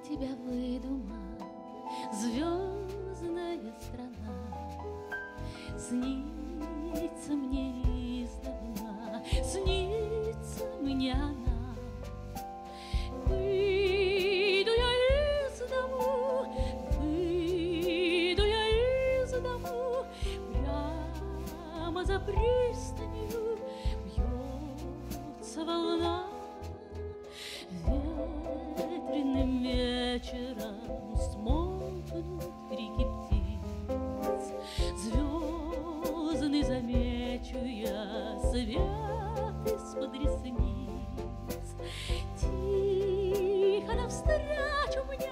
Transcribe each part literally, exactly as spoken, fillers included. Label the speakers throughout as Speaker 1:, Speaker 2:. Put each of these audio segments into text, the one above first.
Speaker 1: тебя выдумал, звездная страна. Снится мне издавна, снится мне она. Выйду я из дому, выйду я из дому, прямо за пристанью бьется волна. Ветреным вечером смолкнут крики птиц, звездный замечу я свет из-под ресниц. Тихо навстречу мне,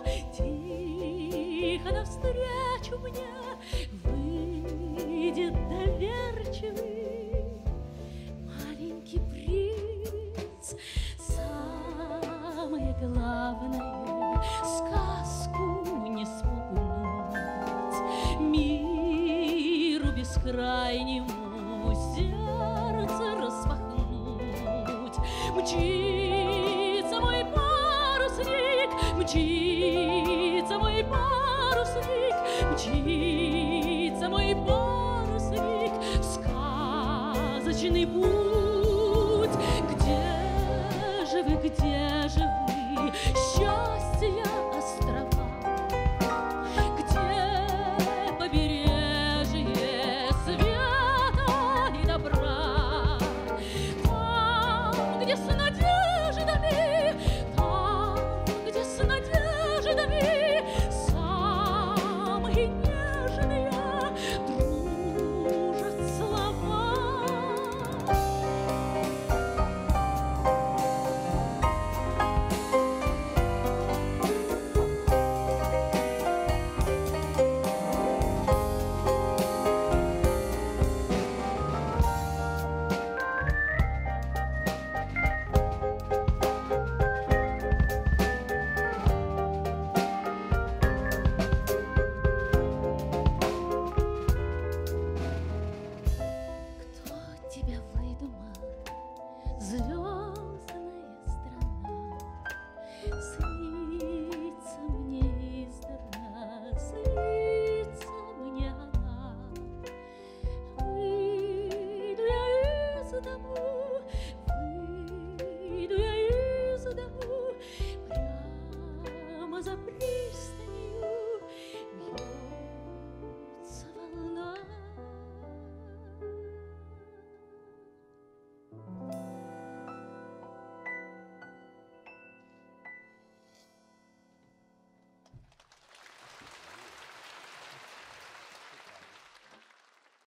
Speaker 1: тихо навстречу мне выйдет доверчивый маленький принц. Самое главное — сказку не спугнуть, миру бескрайнему сердце распахнуть. Мчится мой парусник, мчится мой парусник, мчится мой парусник в сказочный путь. Где же вы, где